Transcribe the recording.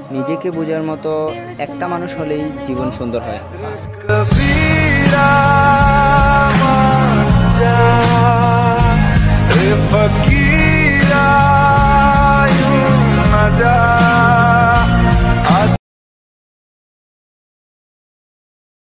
নিজেকে বোঝার মতো একটা মানুষ হলেই জীবন সুন্দর হয়।